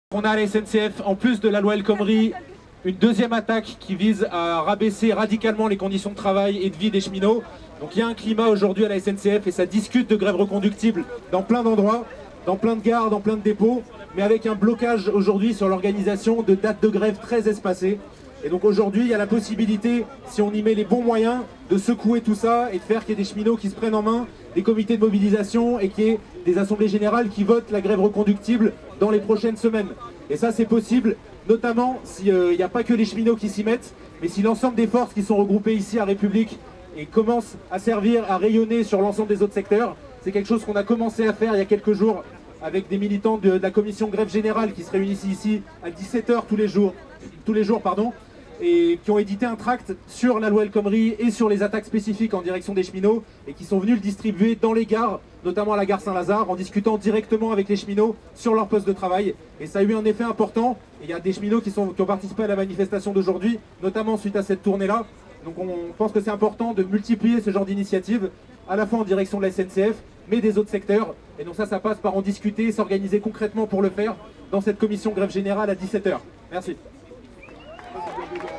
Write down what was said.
On a à la SNCF, en plus de la loi El Khomri, une deuxième attaque qui vise à rabaisser radicalement les conditions de travail et de vie des cheminots. Donc il y a un climat aujourd'hui à la SNCF et ça discute de grève reconductible dans plein d'endroits, dans plein de gares, dans plein de dépôts, mais avec un blocage aujourd'hui sur l'organisation de dates de grève très espacées. Et donc aujourd'hui, il y a la possibilité, si on y met les bons moyens, de secouer tout ça et de faire qu'il y ait des cheminots qui se prennent en main, des comités de mobilisation et qu'il y ait des assemblées générales qui votent la grève reconductible dans les prochaines semaines. Et ça, c'est possible, notamment s'il n'y a pas que les cheminots qui s'y mettent, mais si l'ensemble des forces qui sont regroupées ici à République et commencent à servir, à rayonner sur l'ensemble des autres secteurs. C'est quelque chose qu'on a commencé à faire il y a quelques jours avec des militants de la commission grève générale qui se réunissent ici à 17 h tous les jours, et qui ont édité un tract sur la loi El Khomri et sur les attaques spécifiques en direction des cheminots et qui sont venus le distribuer dans les gares, notamment à la gare Saint-Lazare, en discutant directement avec les cheminots sur leur poste de travail. Et ça a eu un effet important. Et il y a des cheminots qui ont participé à la manifestation d'aujourd'hui, notamment suite à cette tournée-là. Donc on pense que c'est important de multiplier ce genre d'initiatives, à la fois en direction de la SNCF, mais des autres secteurs. Et donc ça passe par en discuter, s'organiser concrètement pour le faire dans cette commission grève générale à 17 h. Merci.